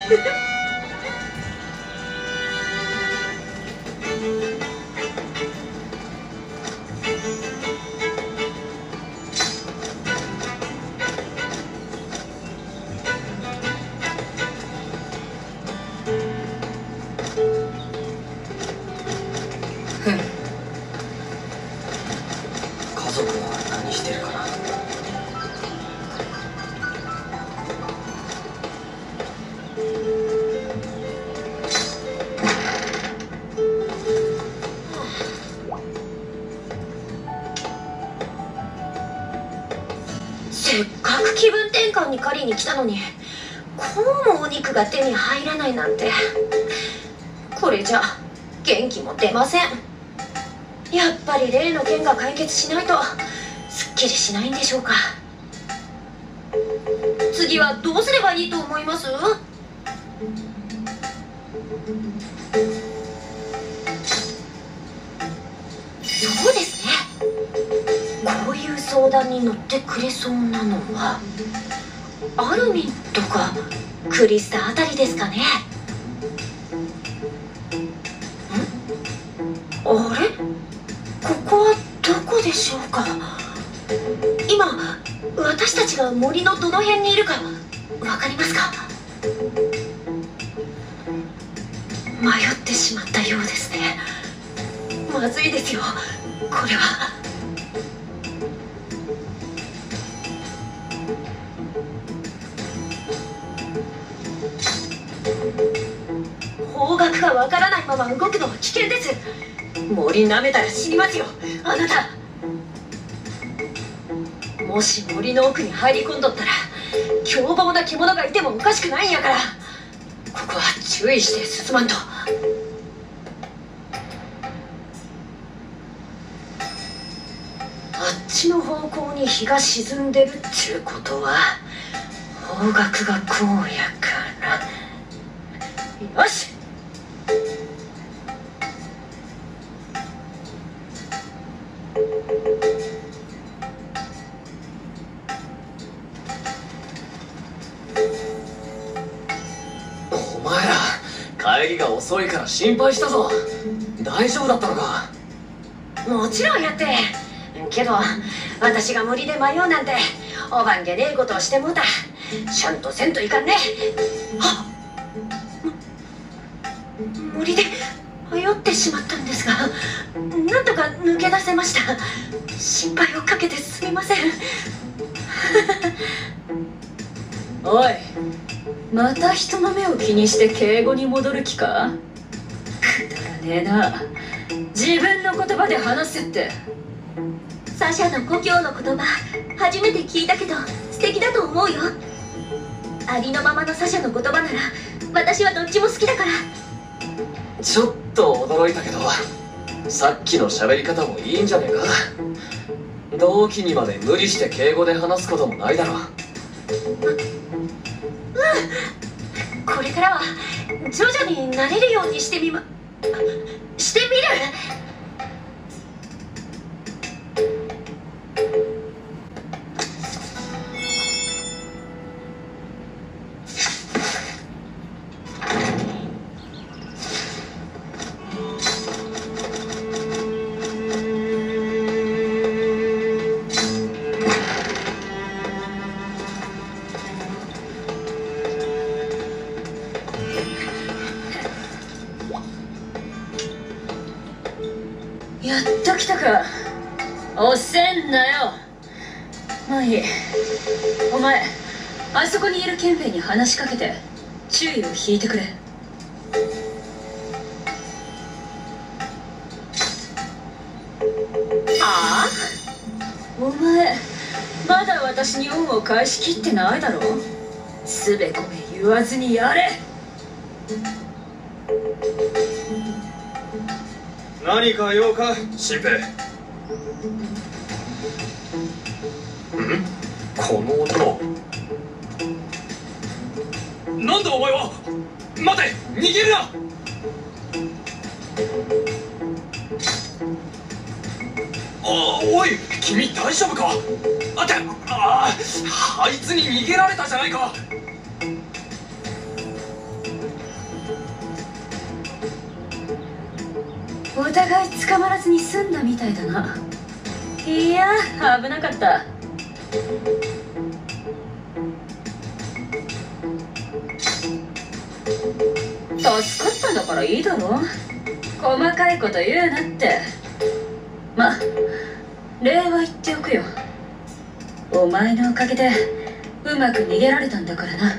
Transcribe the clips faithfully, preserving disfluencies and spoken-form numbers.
家族は何してるかな。 せっかく気分転換に狩りに来たのに、こうもお肉が手に入らないなんて。これじゃ元気も出ません。やっぱり例の件が解決しないとすっきりしないんでしょうか。次はどうすればいいと思います？そうですね、こういう相談に乗ってくれそうなのはアルミンとかクリスタあたりですかね。ん？あれ？ここはどこでしょうか。今私たちが森のどの辺にいるかわかりますか？迷ってしまったようですね。まずいですよ、これは。方角がわからないまま動くのは危険です。森舐めたら死にますよ、あなた。もし森の奥に入り込んどったら凶暴な獣がいてもおかしくないんやから、ここは注意して進まんと。あっちの方向に日が沈んでるっちゅうことは方角がこうやから。よし、 お前ら帰りが遅いから心配したぞ。大丈夫だったのか？ もちろんやって。けど私が森で迷うなんておばんげねえことをしてもうた。ちゃんとせんといかんね。はっ、森で迷ってしまったんですが、なんとか抜け出せました。心配をかけてすみません。 おい、また人の目を気にして敬語に戻る気か？くだらねえな。自分の言葉で話せって。 サシャの故郷の言葉初めて聞いたけど素敵だと思うよ。ありのままのサシャの言葉なら私はどっちも好きだから。 ちょっと驚いたけど、さっきの喋り方もいいんじゃねえか。同期にまで無理して敬語で話すこともないだろう。 うん、これからは徐々に慣れるようにしてみましてみる。 やっと来たか。おせんなよ。まあいい。お前あそこにいるケンペイに話しかけて注意を引いてくれ。 はあ？ お前まだ私に恩を返しきってないだろ。すべこべ言わずにやれ。 何か用か、新兵？ん？この音。なんだお前は！待て、逃げるな！あ、おい、君大丈夫か？あて、ああ、あいつに逃げられたじゃないか。 お互い捕まらずに済んだみたいだな。いや危なかった。助かったんだからいいだろ。細かいこと言うなって。ま礼は言っておくよ。お前のおかげでうまく逃げられたんだからな。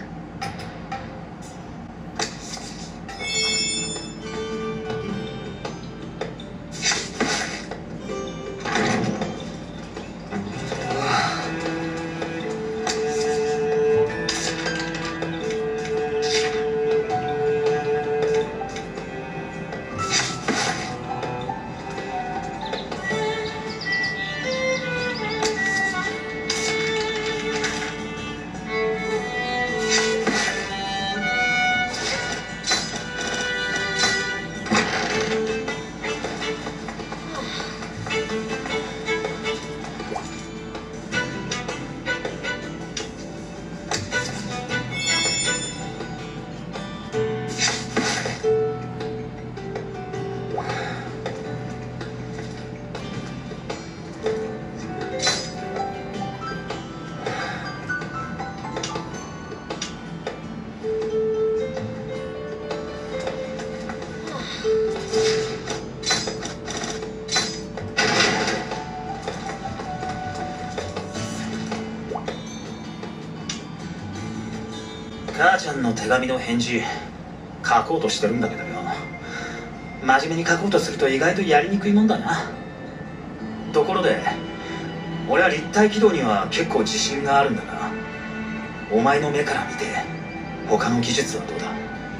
母ちゃんの手紙の返事書こうとしてるんだけどよ、真面目に書こうとすると意外とやりにくいもんだな。ところで俺は立体軌道には結構自信があるんだが、お前の目から見て他の技術はどうだ？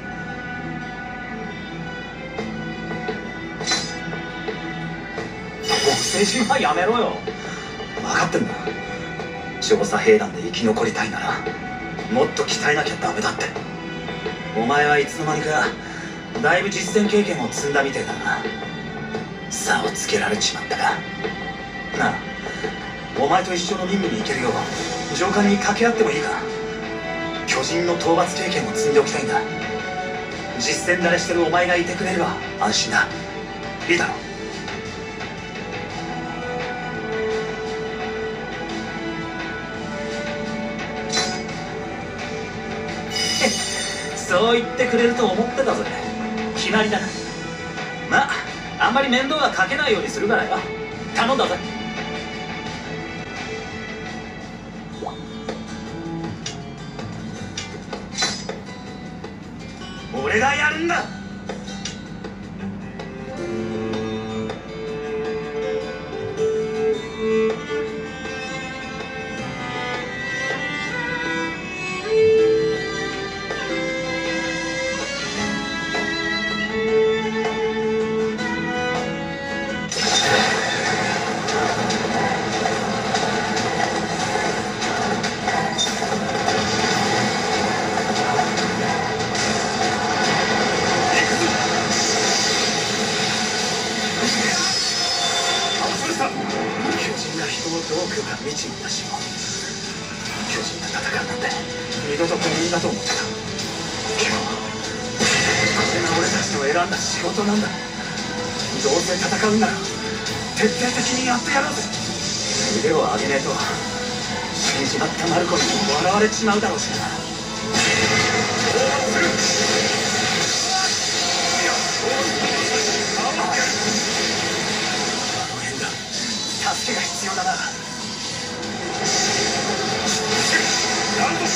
青春はやめろよ。分かってんだ。調査兵団で生き残りたいならもっと鍛えなきゃダメだって。お前はいつの間にかだいぶ実践経験を積んだみてえだな。差をつけられちまったかなあ。お前と一緒の任務に行けるよう上官に掛け合ってもいいか。巨人の討伐経験を積んでおきたいんだ。実践慣れしてるお前がいてくれれば安心だ。いいだろう。そう言ってくれると思ってたぜ。決まりだな。まああんまり面倒はかけないようにするからよ。頼んだぜ。俺がやるんだ。仕事なんだ。どうせ戦うんなら徹底的にやってやろうぜ。腕を上げねえと死んじまったマルコにも笑われちまうだろうしな。あの変だ。助けが必要だな。なんと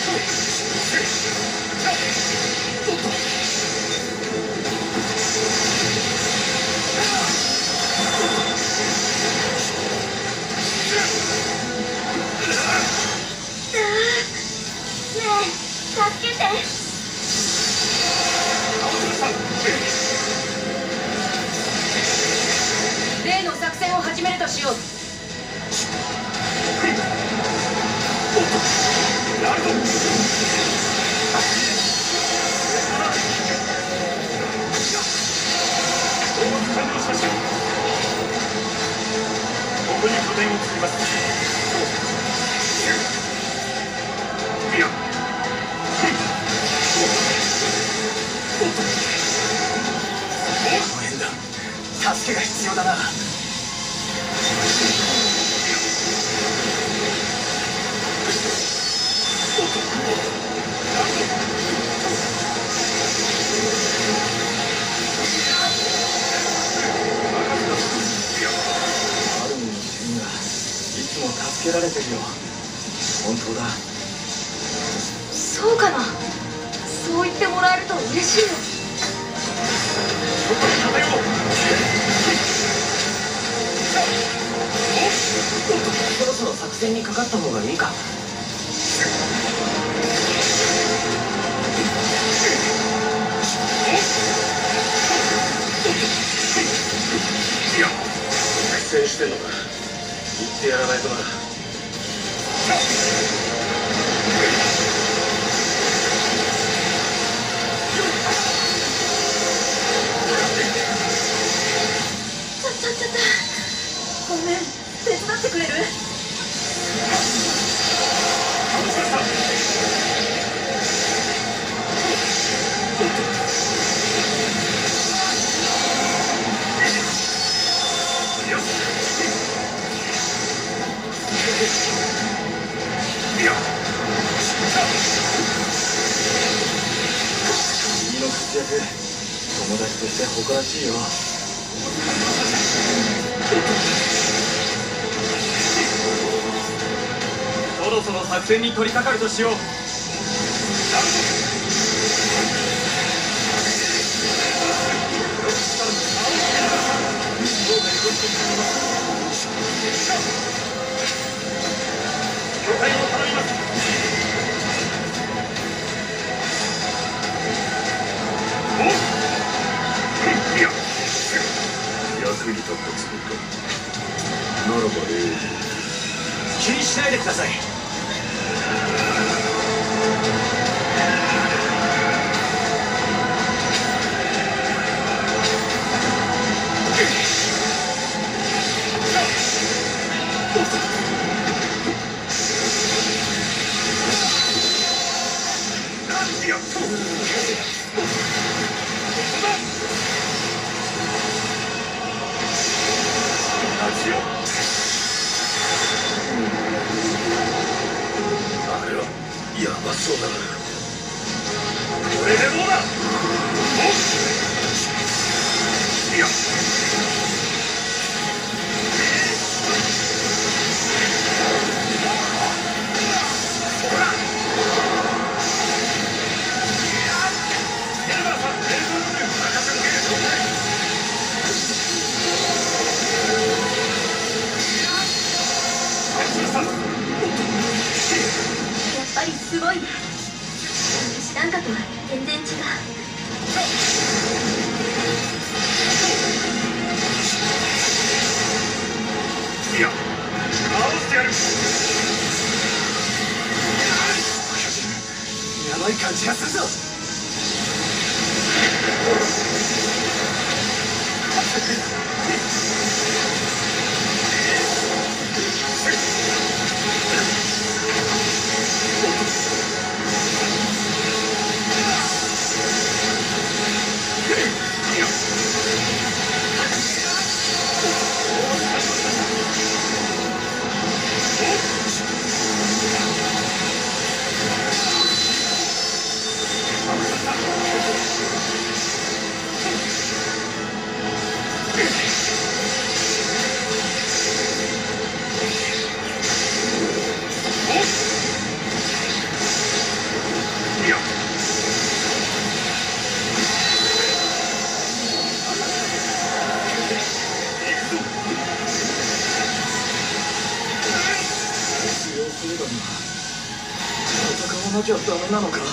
助けて。 例の作戦を始めるとしよう。 なるぞ。完了しました。ここに拠点を作ります。いや。 ごめんだ。助けが必要だな。アルミの剣がいつも助けられてるよ。本当だ。 そうかな。そう言ってもらえると嬉しいよ。 そろそろ作戦にかかった方がいいか。 いや、苦戦してんのか。言ってやらないとな。 ちょちょちょちょ。ごめん、手伝ってくれる？ 君の活躍、友達として誇らしいよ。 そろそろ作戦に取り掛かるとしよう。了解を頼みます。おっ、いや、役に立ったつもりか。ならばええ。 気にしないでください。 いや、同じよ。あれはやばそうだな。これでどうだ。おっ、いや、ほら。 やっぱりすごいね。私なんかとは全然違う。 いや、倒してやる。 やばい感じがするぞ。 いなきゃダメなのか。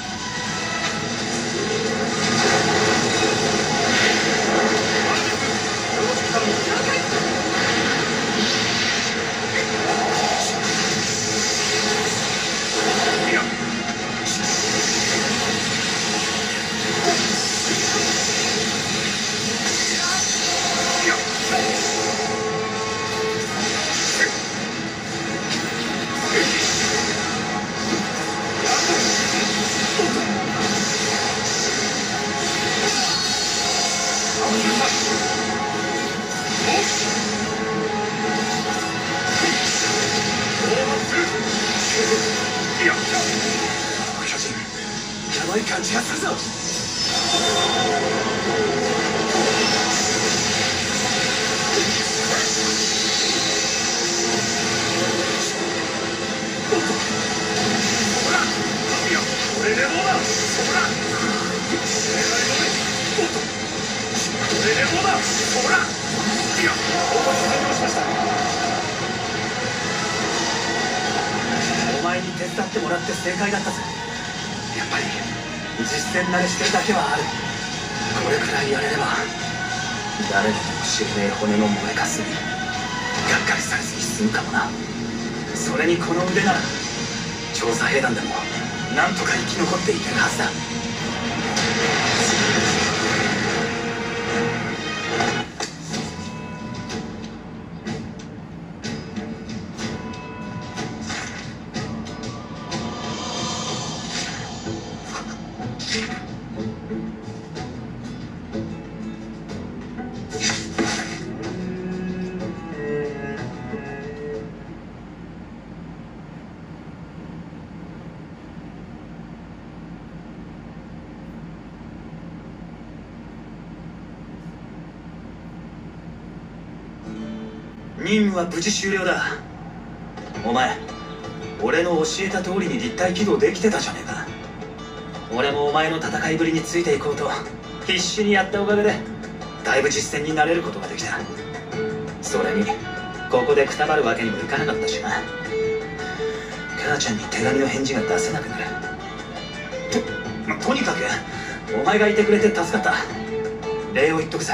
お前に手伝ってもらって正解だったぜ。やっぱり実践慣れしてるだけはある。これくらいやれれば誰にも知れねえ骨の燃えかすにがっかりされずに済むかもな。それにこの腕なら調査兵団でもなんとか生き残っていけるはずだ。任務は無事終了だ。お前、俺の教えた通りに立体起動できてたじゃねえか。俺もお前の戦いぶりについていこうと必死にやったおかげでだいぶ実戦になれることができた。それにここでくたばるわけにもいかなかったしな。母ちゃんに手紙の返事が出せなくなる。と、とにかくお前がいてくれて助かった。礼を言っとくぜ。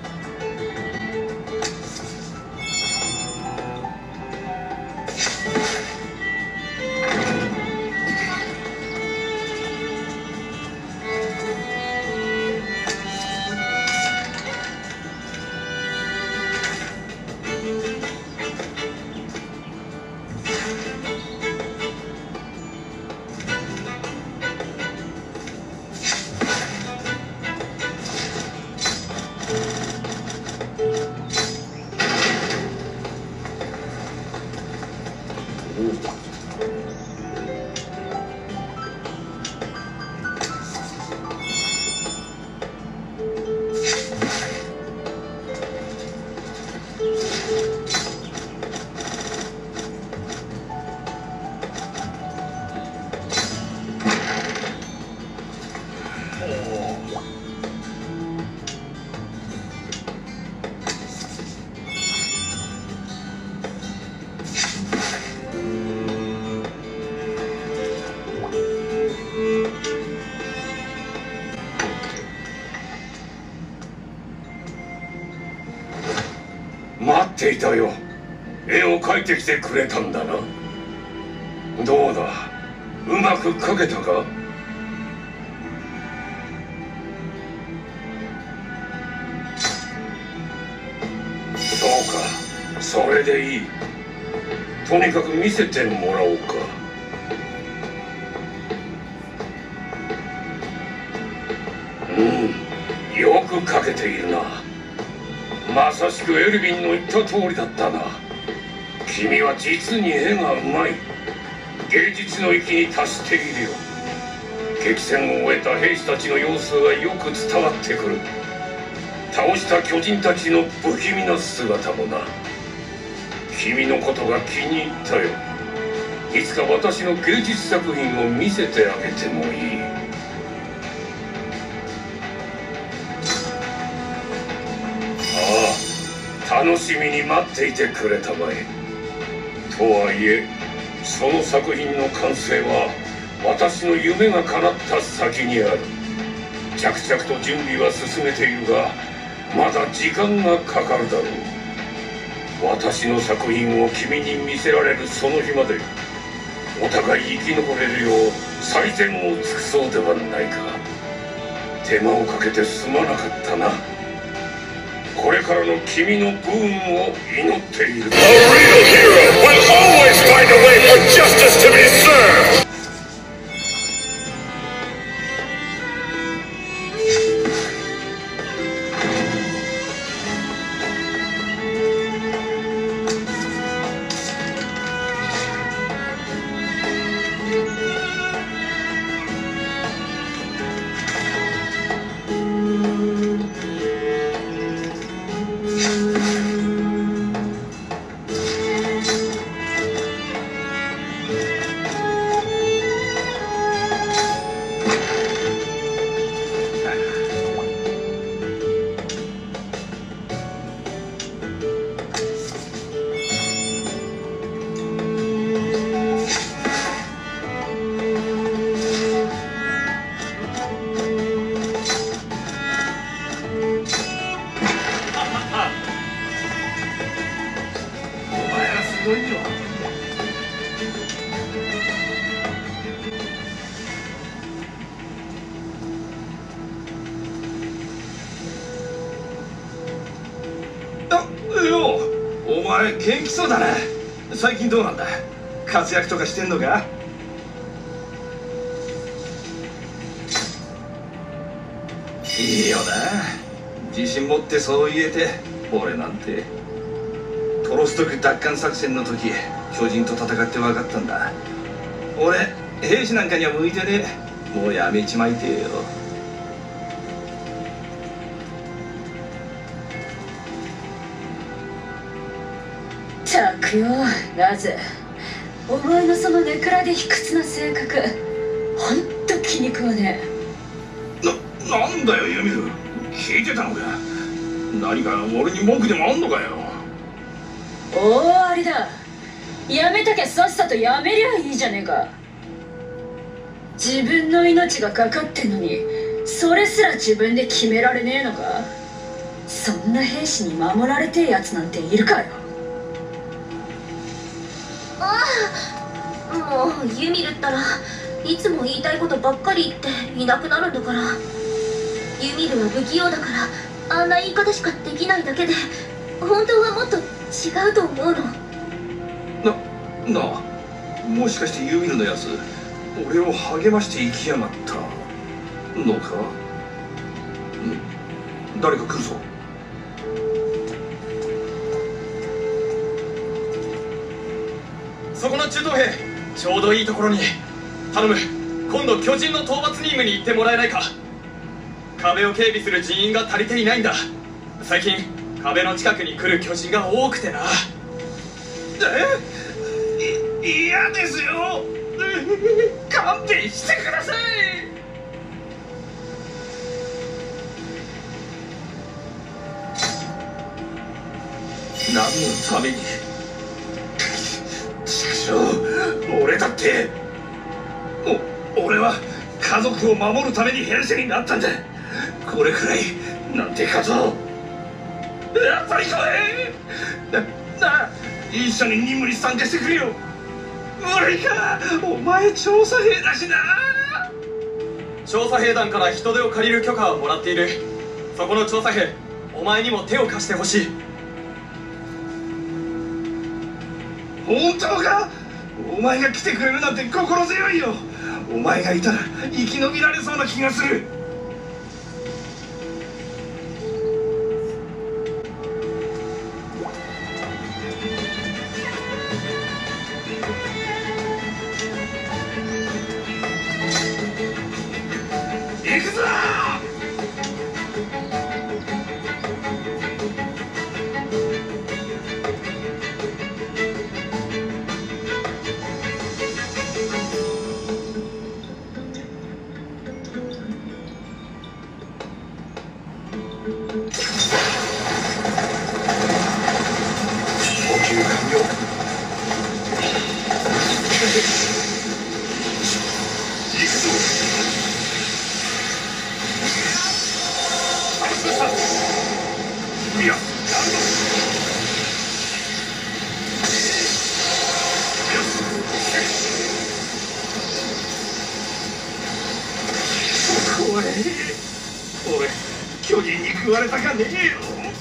待っていたよ。絵を描いてきてくれたんだな。どうだ、うまく描けたか？そうか、それでいい。とにかく見せてもらおうか。うん、よく描けているな。まさしくエルヴィンの言った通りだったな。君は実に絵がうまい。芸術の域に達しているよ。激戦を終えた兵士たちの様子がよく伝わってくる。倒した巨人たちの不気味な姿もな。君のことが気に入ったよ。いつか私の芸術作品を見せてあげてもいい。楽しみに待っていてくれたまえ。とはいえその作品の完成は私の夢が叶った先にある。着々と準備は進めているが、まだ時間がかかるだろう。私の作品を君に見せられるその日まで、お互い生き残れるよう最善を尽くそうではないか。手間をかけてすまなかったな。これからの君の不運を祈っている。 A real hero will always find a way for justice to be served. お前元気そうだな。最近どうなんだ、活躍とかしてんのか？いいよな、自信持ってそう言えて。俺なんてトロストク奪還作戦の時巨人と戦って分かったんだ。俺兵士なんかには向いてねえ。もうやめちまいてえよ。 ったくよ、ラズ。お前のその根暗で卑屈な性格、ほんと気に食わねえ。な、なんだよユミル、聞いてたのか？何か俺に文句でもあんのかよ。 大ありだ。やめたきゃさっさとやめりゃいいじゃねえか。自分の命がかかってんのにそれすら自分で決められねえのか？そんな兵士に守られてえやつなんているかよ。 ああ、もうユミルったらいつも言いたいことばっかり言っていなくなるんだから。ユミルは不器用だからあんな言い方しかできないだけで、本当はもっと違うと思うの。 な、なあ、もしかしてユミルのやつ俺を励まして生きやがったのか？ん？誰か来るぞ。 そこの中東兵、ちょうどいいところに。頼む、今度巨人の討伐任務に行ってもらえないか。壁を警備する人員が足りていないんだ。最近壁の近くに来る巨人が多くてな。 え？い嫌ですよ。勘弁してください。何のために？俺だってお俺は家族を守るために編成になったんだ。これくらいなんてことやっぱり来い。ななあ、一緒に任務に参加してくれよ。無理か、お前調査兵だしな。 調査兵団から人手を借りる許可はもらっている。そこの調査兵、お前にも手を貸してほしい。 本当か？お前が来てくれるなんて心強いよ。お前がいたら生き延びられそうな気がする。行くぞ！ 怖い。俺巨人に食われたかねえよ。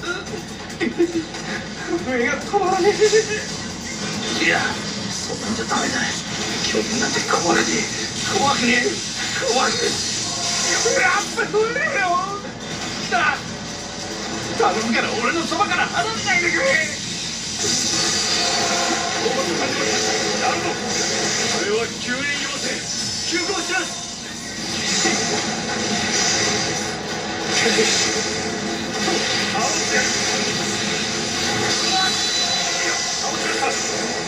震えが止まらねえ。いや、そんなんじゃダメだ。巨人なんて怖くねえ。怖くねえ。怖くねえ。やっぱ触れよ。だ頼むから俺のそばから離れないでくれ。なるほど。あれは救援要請。急行します。倒してやる。倒してやる。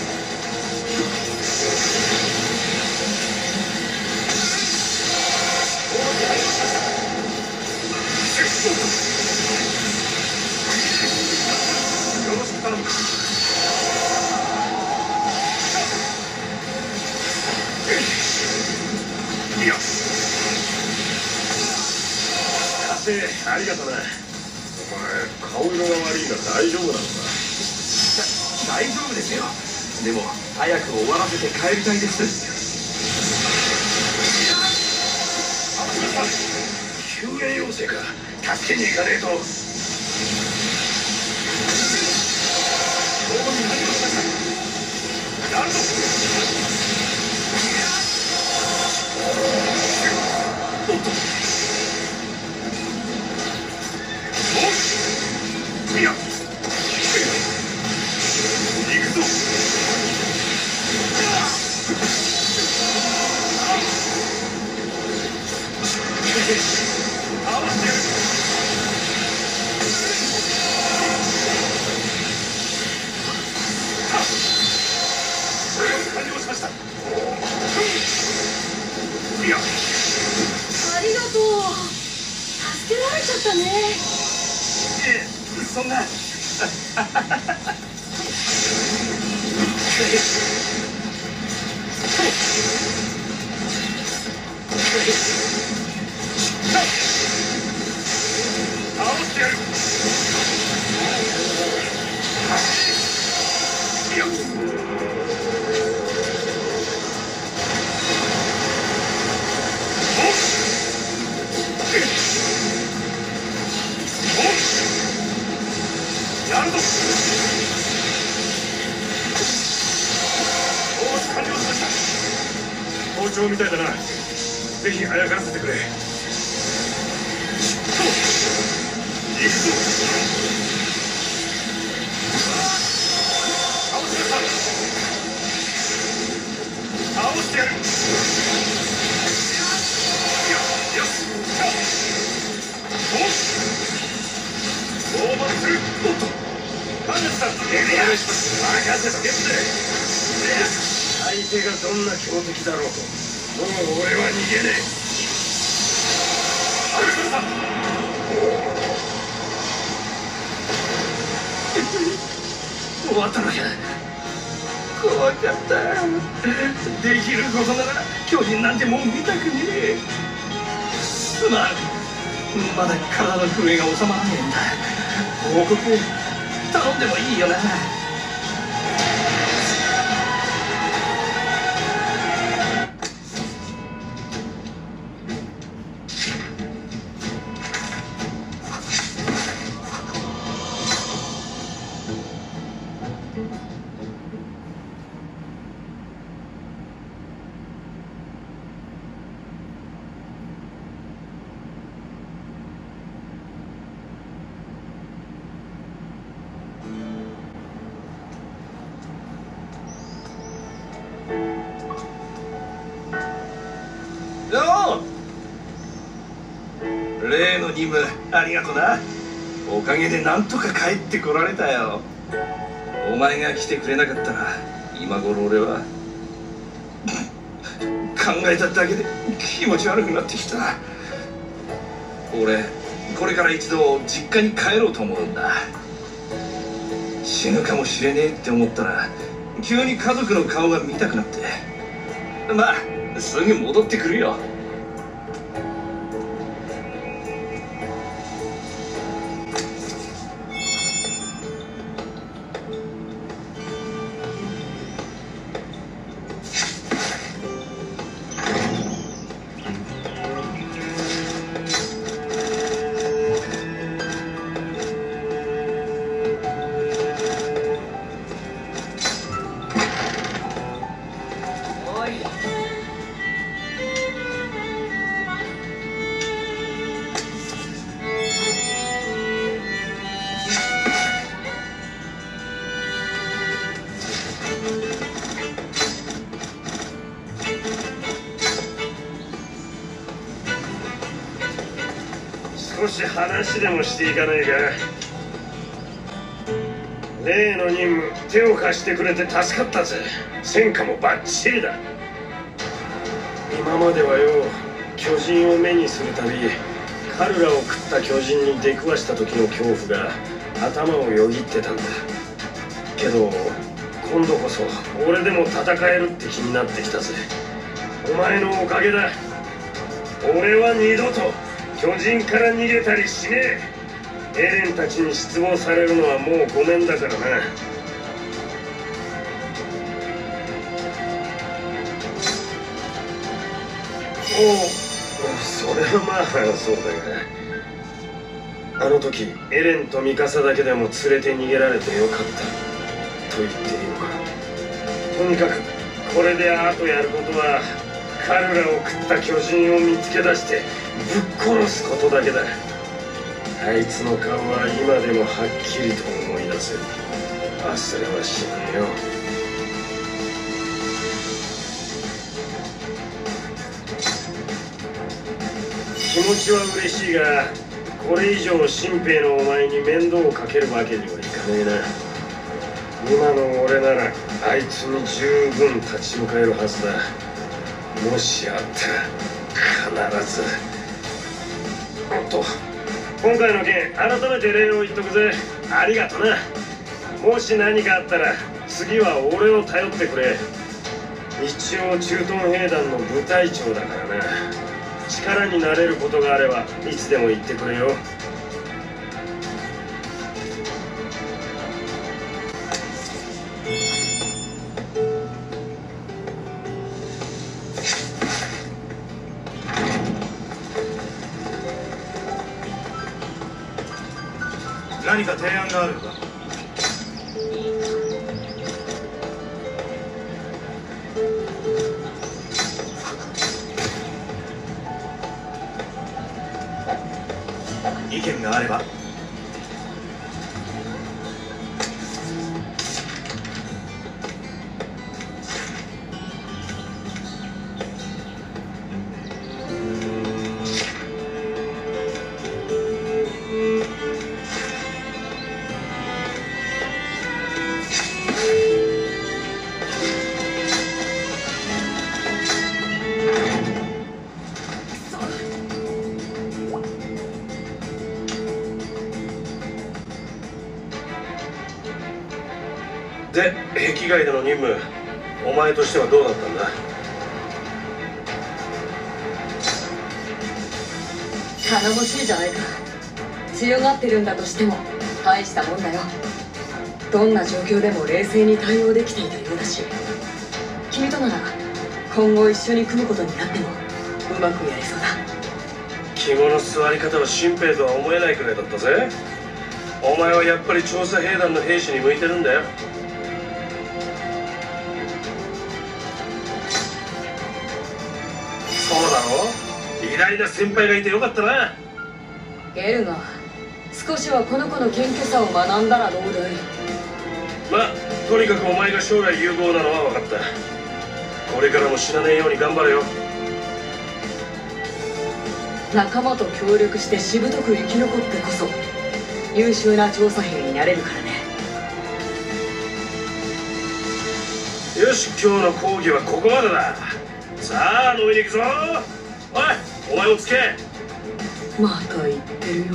よろしく頼む。いや。ありがとうな。お前顔色が悪いが大丈夫なのか。大丈夫ですよ。でも早く終わらせて帰りたいです。救援要請か。助けに行かねえと。やるぞ。おっと。いや、行くぞ。合わせる。完了しました。いや、 ありがとう。助けられちゃったね。 ええ、そんな。倒してやる。いや。やるぞ。完了しました。包丁みたいだな。ぜひあやからせてくれ。行くぞ。倒しました。倒してやる。よし。オーバーする。おっと。神主さん、お願いします。任せてくれ。相手がどんな強敵だろうと、もう俺は逃げねえ。終わったのか。怖かった。できることなら巨人なんてもう見たくねえ。すまん。まだ体の震えが収まらねえんだ。報告頼んでもいいよな。例の任務ありがとな。おかげでなんとか帰ってこられたよ。お前が来てくれなかったら今頃俺は考えただけで気持ち悪くなってきた。俺これから一度実家に帰ろうと思うんだ。死ぬかもしれねえって思ったら急に家族の顔が見たくなって、まあすぐ戻ってくるよ。 少し話でもしていかないか。例の任務手を貸してくれて助かったぜ。戦果もバッチリだ。今まではよ、巨人を目にするたび彼らを食った巨人に出くわした時の恐怖が頭をよぎってたんだけど、今度こそ俺でも戦えるって気になってきたぜ。お前のおかげだ。俺は二度と巨人から逃げたりしねえ。エレンたちに失望されるのはもうごめんだからな。おう、それはまあそうだが、あの時エレンとミカサだけでも連れて逃げられてよかったと言っていいのか。とにかくこれであとやることは彼らを食った巨人を見つけ出してぶっ殺すことだけだ。あいつの顔は今でもはっきりと思い出せる。忘れはしないよ。気持ちは嬉しいが、これ以上新兵のお前に面倒をかけるわけにはいかねえな。今の俺ならあいつに十分立ち向かえるはずだ。もしあったら必ず。おっと、今回の件改めて礼を言っとくぜ。ありがとな。もし何かあったら次は俺を頼ってくれ。一応駐屯兵団の部隊長だからな。力になれることがあればいつでも言ってくれよ。 何か提案があるのか。意見があれば。 で、壁外での任務、お前としてはどうだったんだ。 頼もしいじゃないか。強がってるんだとしても大したもんだよ。どんな状況でも冷静に対応できていたようだし、君となら今後一緒に組むことになってもうまくやれそうだ。 肝の座り方は新兵とは思えないくらいだったぜ。お前はやっぱり調査兵団の兵士に向いてるんだよ。そうだろ、偉大な先輩がいてよかったな。 ゲルが少しはこの子の謙虚さを学んだらどうだい。 まあとにかくお前が将来有望なのは分かった。これからも死なねえように頑張れよ。 仲間と協力してしぶとく生き残ってこそ優秀な調査兵になれるからね。 よし、今日の講義はここまでだ。さあ飲みに行くぞ。おい、お前もつけ。 また言ってるよ。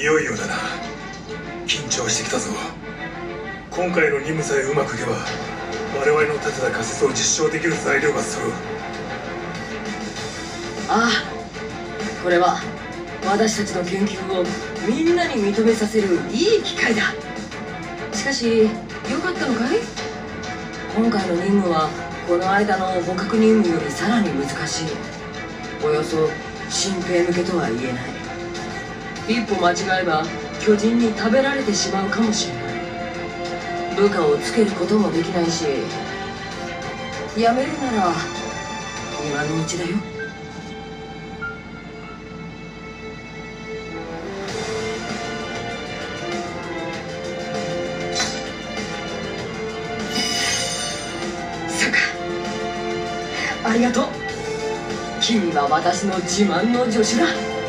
いよいよだな。緊張してきたぞ。今回の任務さえうまくいけば我々の立てた仮説を実証できる材料が揃う。 ああ、これは私たちの研究をみんなに認めさせるいい機会だ。しかしよかったのかい？今回の任務はこの間の捕獲任務よりさらに難しい。およそ新兵向けとは言えない。一歩間違えば巨人に食べられてしまうかもしれない。部下をつけることもできないし、やめるなら今のうちだよ。そうか、ありがとう。君は私の自慢の助手だ。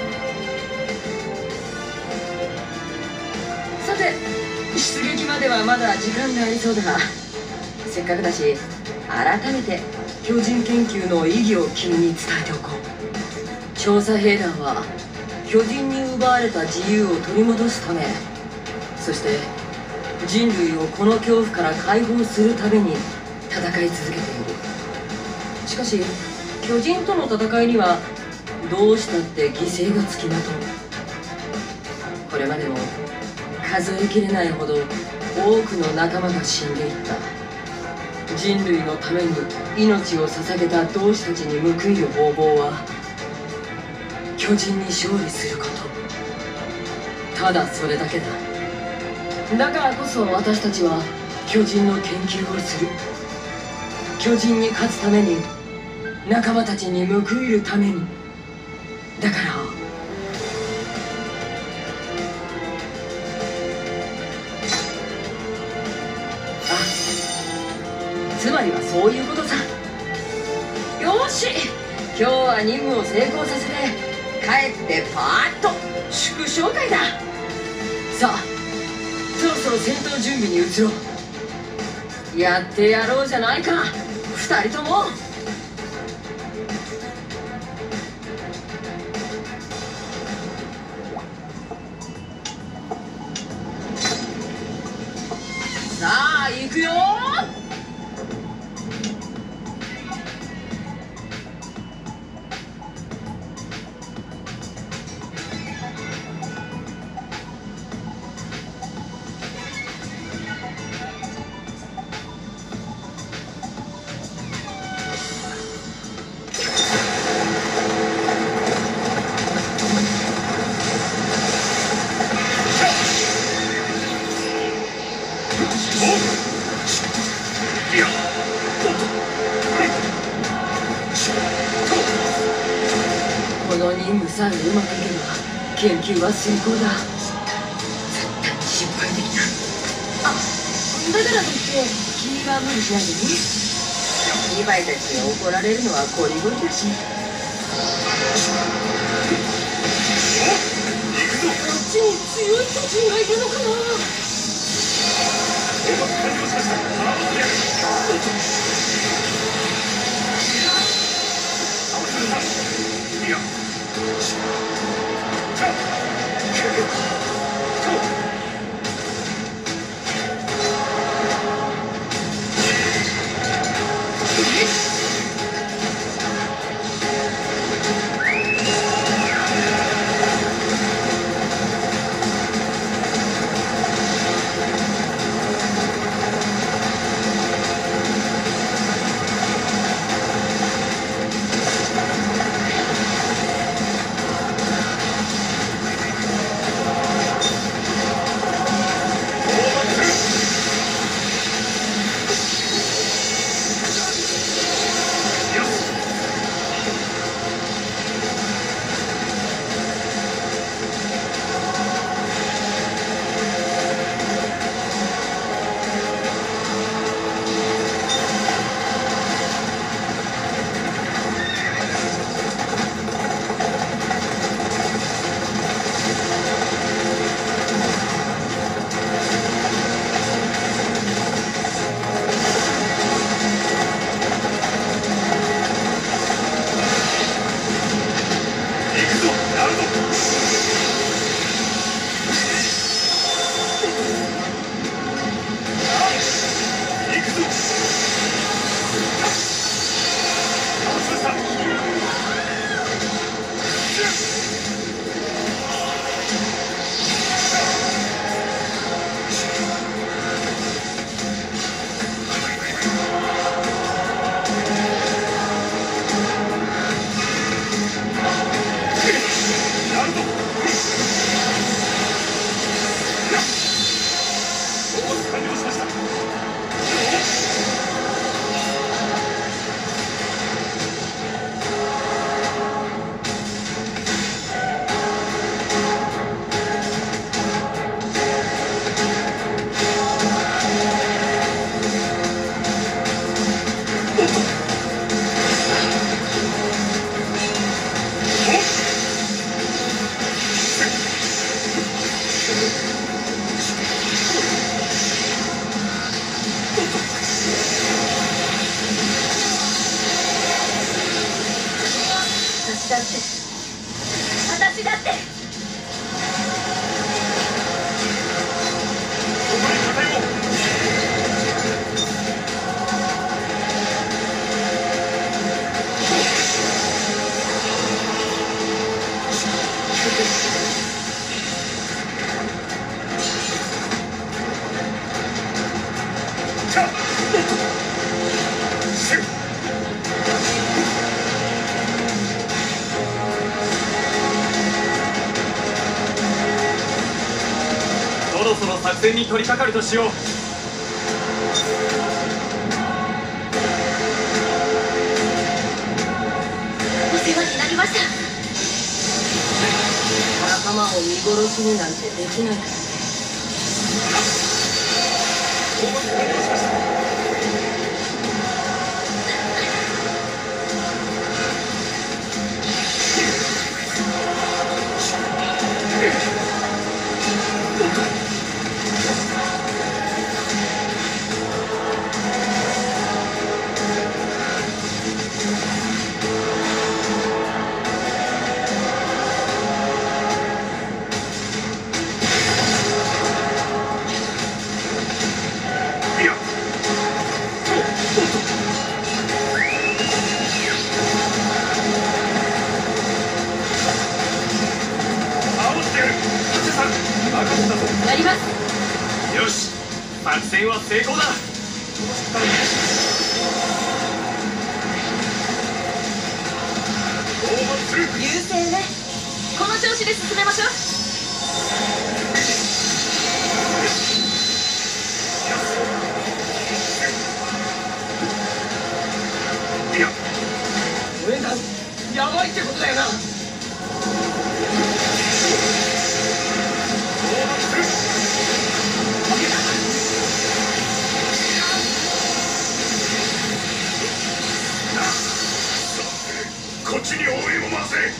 さて、出撃まではまだ時間がありそうだが、せっかくだし改めて巨人研究の意義を君に伝えておこう。調査兵団は巨人に奪われた自由を取り戻すため、そして人類をこの恐怖から解放するために戦い続けている。しかし巨人との戦いにはどうしたって犠牲がつきまとう。これまでも数えきれないほど多くの仲間が死んでいった。人類のために命を捧げた同志たちに報いる方法は巨人に勝利すること、ただそれだけだ。だからこそ私たちは巨人の研究をする。巨人に勝つために、仲間たちに報いるために。だからつまりはそういうことさ。よし、今日は任務を成功させて帰ってパーッと祝勝会だ。さあ、そろそろ戦闘準備に移ろう。やってやろうじゃないか、二人とも。さあ行くよ。この任務さえうまくいけば研究は成功だ。絶対に失敗できない。あ、だからといって君は無理しないでね。リヴァイたちに怒られるのはこりごりだし。こっちに強い巨人がいるのかな。 って私だってここに拠点を。 そろそろ作戦に取り掛かるとしよう。 お世話になりました。 仲間を見殺しになんてできないからね。 やります。 よし、作戦は成功だ。 優勢ね。この調子で進めましょう。 上がやばいってことだよな。 こっちに応援を回せ。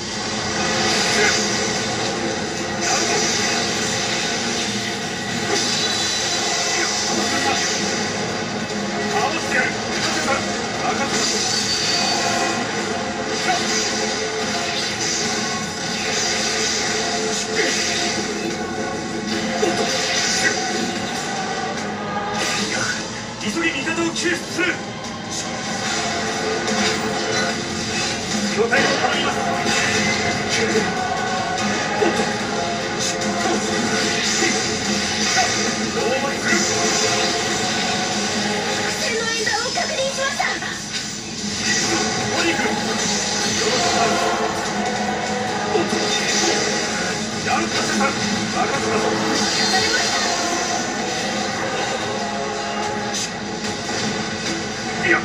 倒してやる。任せた。任せた。急ぎ味方を救出する。拠点を頼みます。 伏線の演算を確認しました。 オニ君、やるかせさん、任せたぞ。 されました。 いや。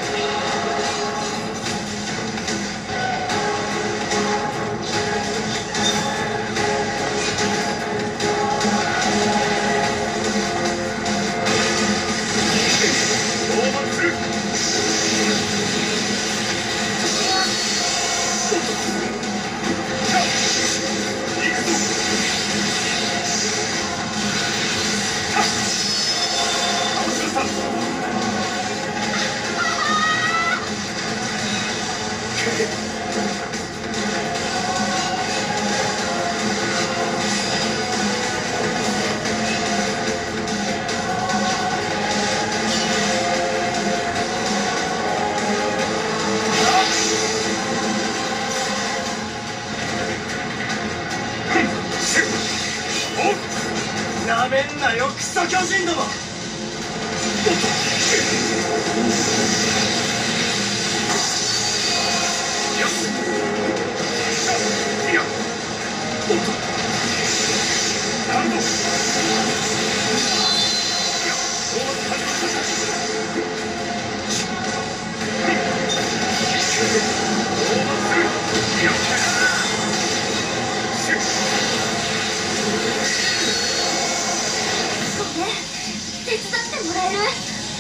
なめんなよクソ巨人ども。 手伝ってもらえる？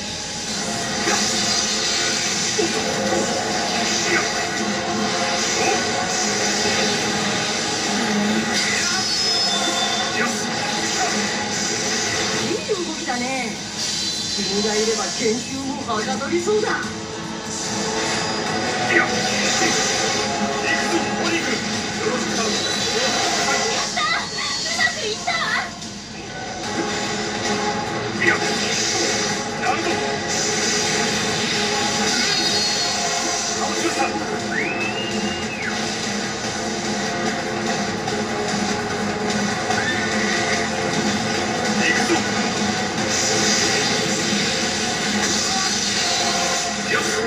いい動きだね。君がいれば研究もはかどりそうだ。 いや、行くぞ、鬼よし。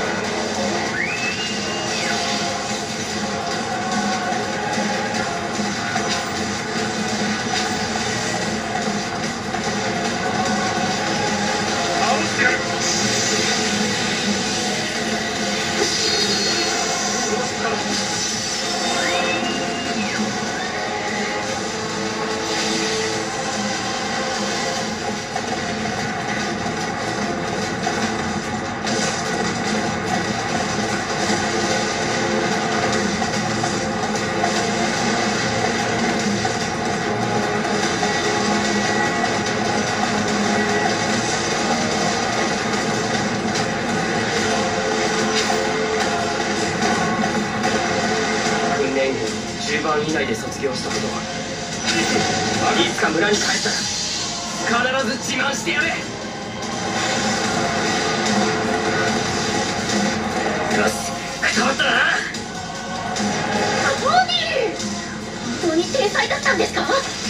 じゅうばん以内で卒業したことはいつか村に帰ったら必ず自慢してやれ。よし、くたばったな。 オーティ、本当に天才だったんですか？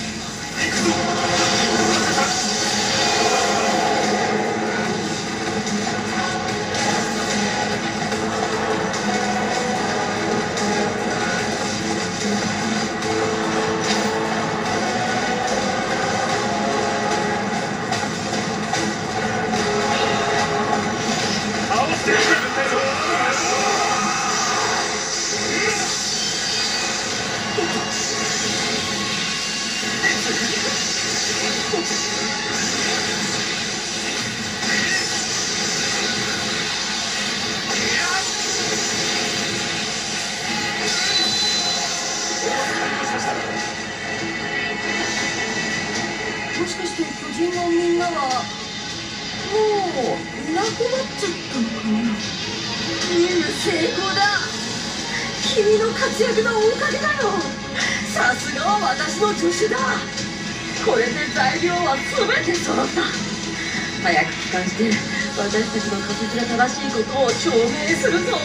もしかして巨人のみんなはもういなくなっちゃったのかな。任務成功だ。君の活躍のおかげだよ。さすがは私の助手だ。これで材料は全て揃った。早く帰還して私たちの仮説が正しいことを証明するぞ。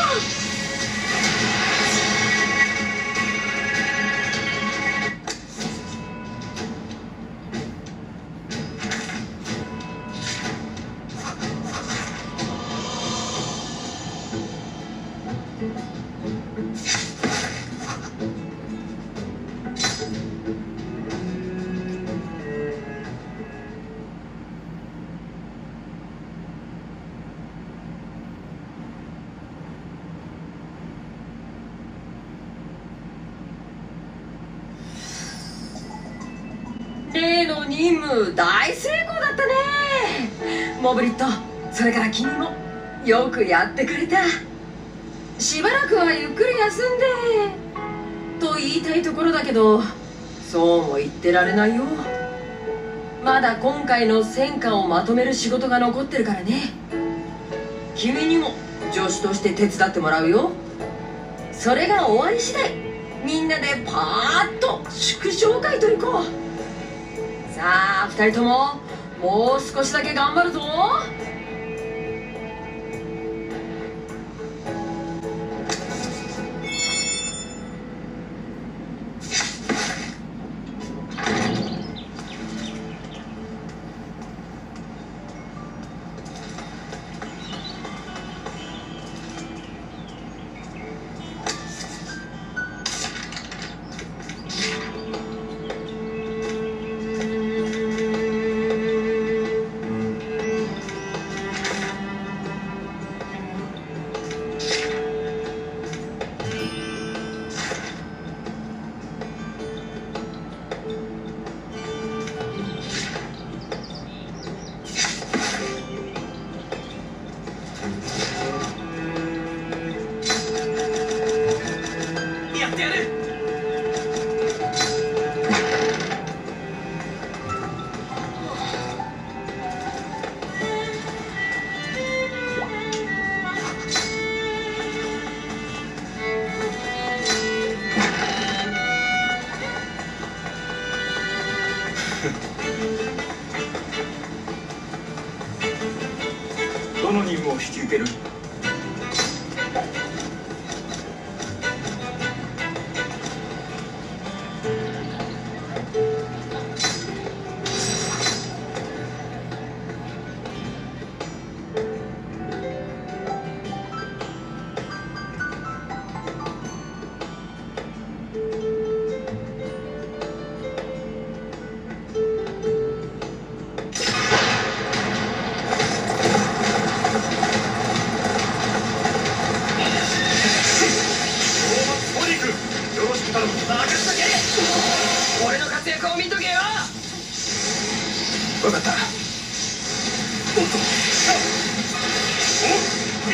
例の任務大成功だったね。モブリット、それから君もよくやってくれた。しばらくはゆっくり休んでと言いたいところだけど、そうも言ってられないよ。まだ今回の戦果をまとめる仕事が残ってるからね。君にも助手として手伝ってもらうよ。それが終わり次第みんなでパーッと祝勝会と行こう。さあふたりとももう少しだけ頑張るぞ。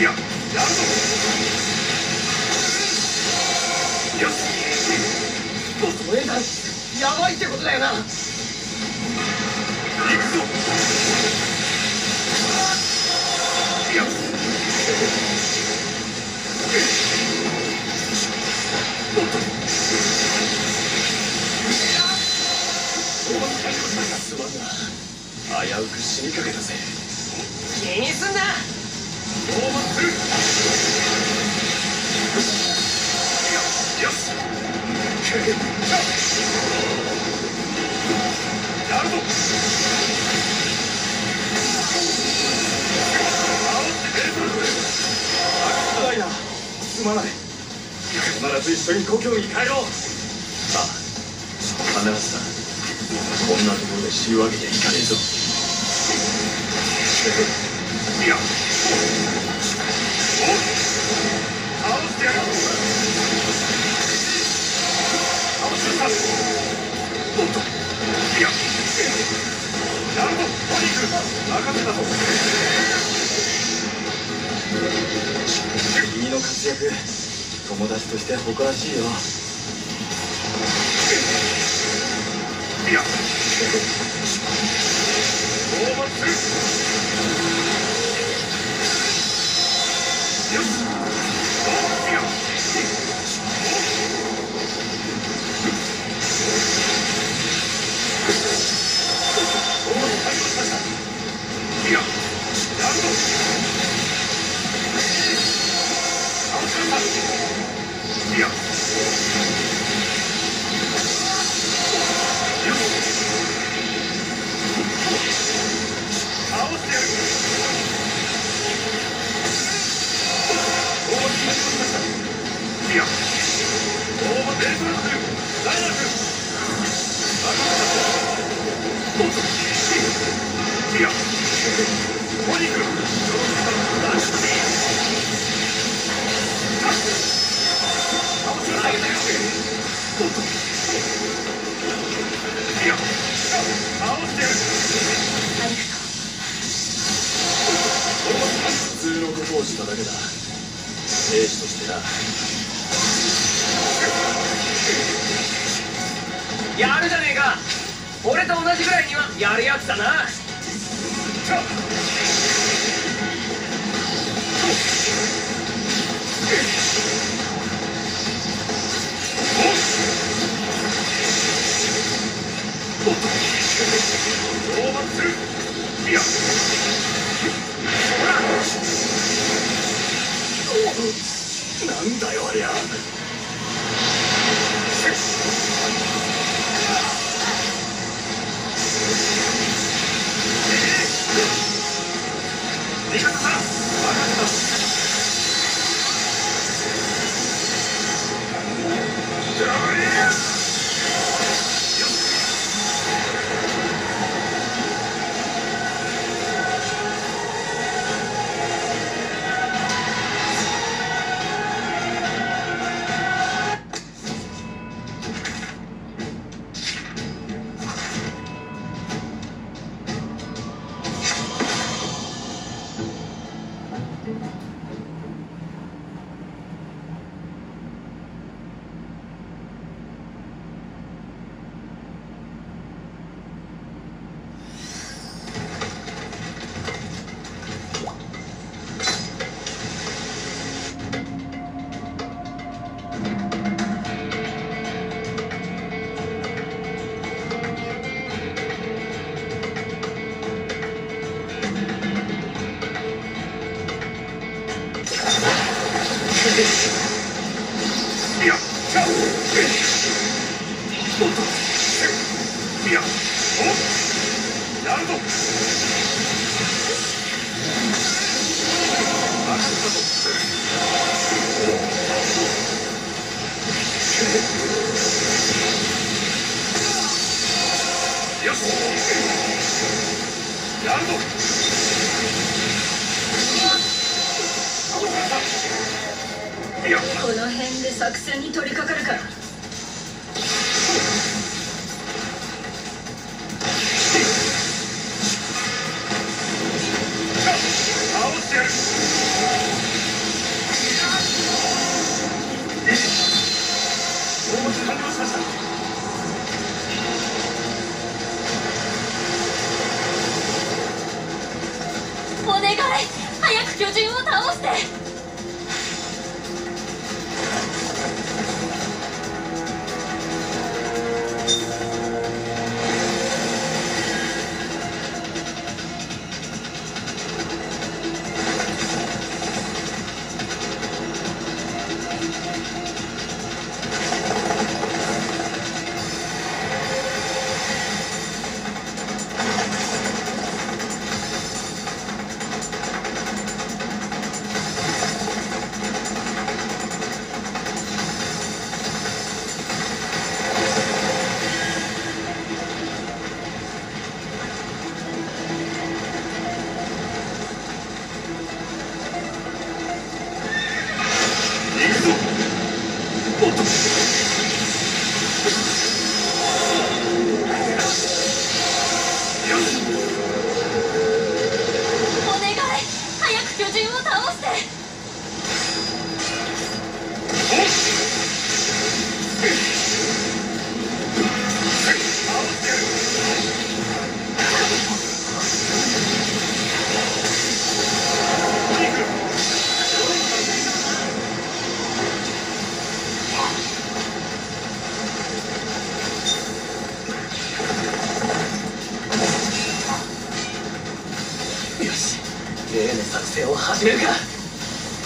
や、やるぞ。よし。 そのエンダーやばいってことだよな。 行くぞ。よし。おっと。 すまんな、危うく死にかけたぜ。気にすんな。 オーバーする。よし。やるぞ。 ないな、すまない。必ず一緒に故郷に帰ろう。ああ、必ずだ。こんなところで死ぬわけにはいかねえぞ。 いや、おっ、倒してやる。倒しました。おっと、いや、やるぞ、トニック、任せたぞ。 君の活躍、友達として誇らしいよ。 いや、討伐する。よし、討伐や。討伐完了しました。いや、やるぞ。倒しました。いや、よし。倒してやる。討伐完了しました。いや、討伐連続する。ライナー君、任せたぞ。どうぞ。いや、トニー君、よろしく頼む。倒しました。どうぞ。いや、倒してやる。 ありがとう。 普通のことをしただけだ。兵士としてな。やるじゃねえか。俺と同じぐらいにはやるやつだな。 おっと、討伐する。いや、ほら。 なんだよありゃ。 味方さん、任せた。いや、ちゃう。おっと、いや、おっ、やるぞ。任せたぞ。よし、やるぞ。いや、 この辺で作戦に取り掛かるか。 倒してやる。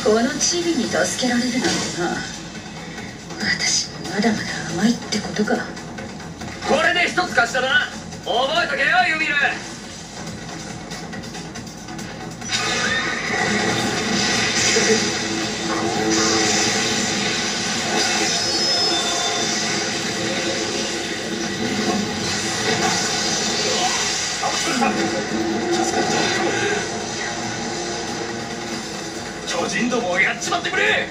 このチビに助けられるなんてな。私もまだまだ甘いってことか。 これで一つ貸したな。覚えとけよユミル。巨人どもをやっちまってくれ。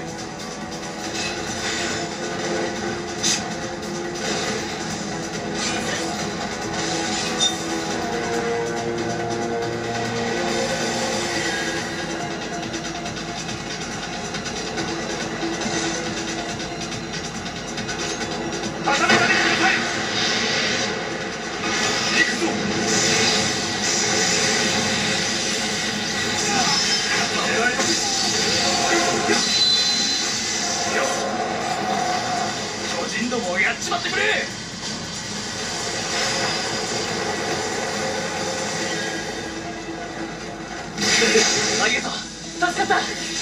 ありがとう。助かった。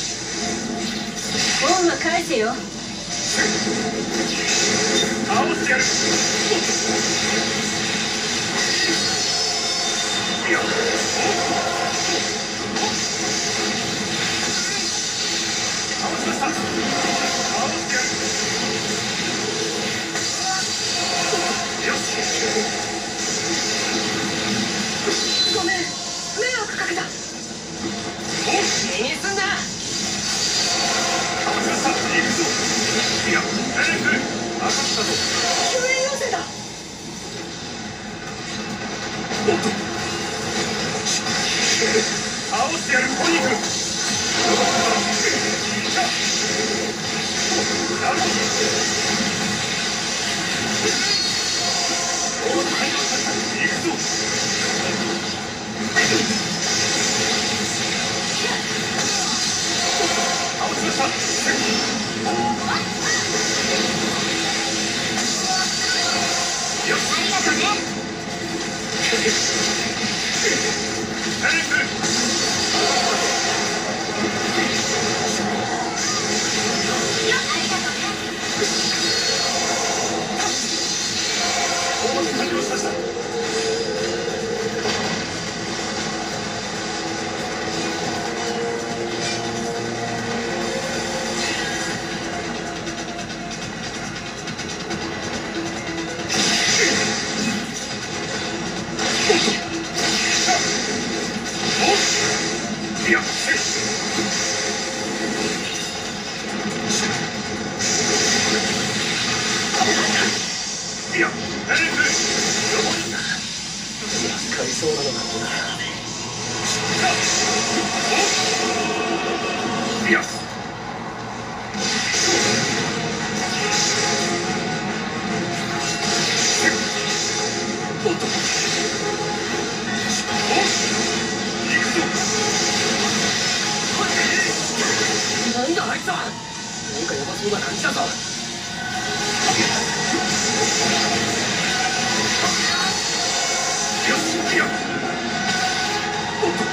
恩は返せよ。 倒してやる。いや倒しました。倒してやる。よし。 ごめん、迷惑かけた。気にすんな。 倒しました。行くぞ。いや、エレン君、当たったぞ。 救援要請だ。 おっと。倒してやる、ポニー君。なるほど。行くぞ。倒しました。よし。ありがとうね。エレン君。 よ、ありがとうね。 お待ち完了しました。いや、いや、エレン君。 使いそうなのがこいや。おっと。行くぞ。 なんだあいつは。なんかヤバそうな感じだぞ。 よし、いや。おっと。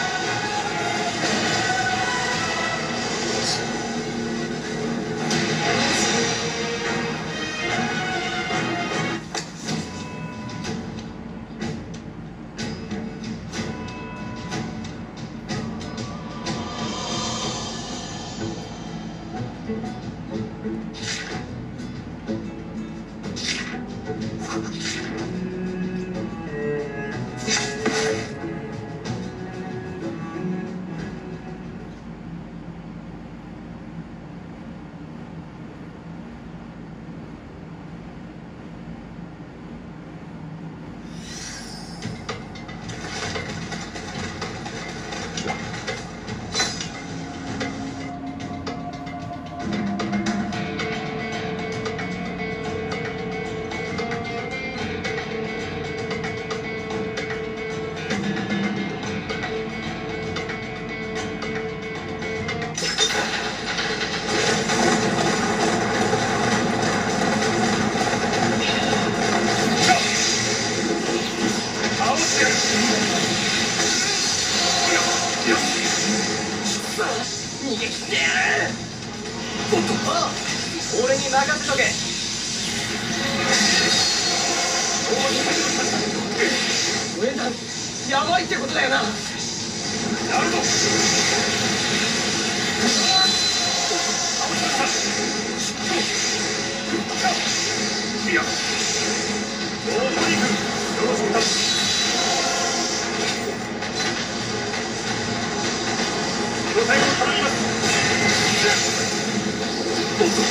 俺に任せとけ。上段やばいってことだよな。なるほど。いや、どうもいく。よろしく頼む。状態を頼みます。おっと。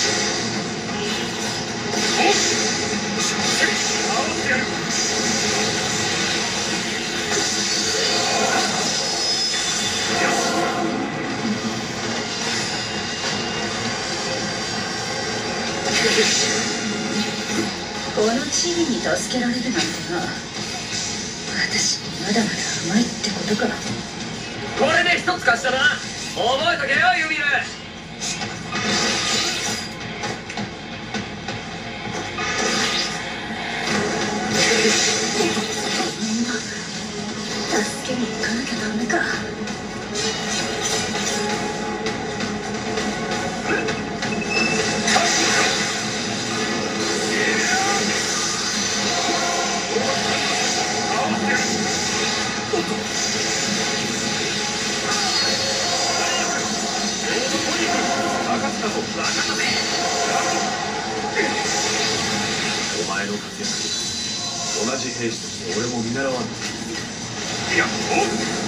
おっ。合わせてやる。 このチビに助けられるなんてな。私まだまだ甘いってことか。 これで一つ貸したな。覚えとけよユミル。 みんな助けに行かなきゃダメか。 お前の活躍、同じ兵士として俺も見習わんと。 いや、おっ。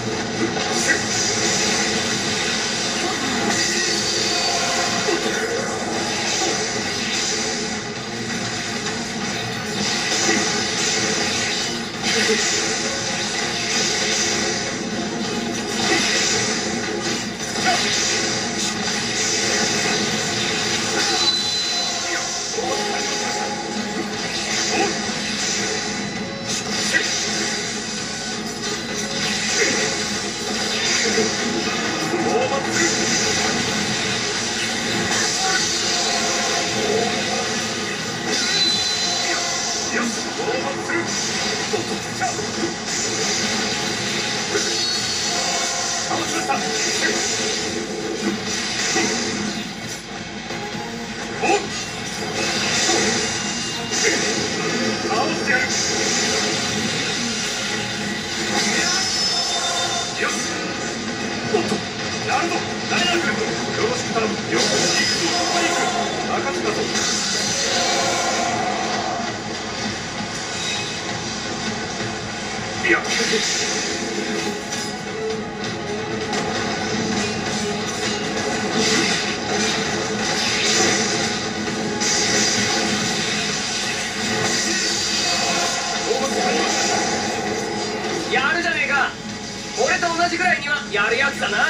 やるじゃねえか。俺と同じぐらいにはやるやつだな。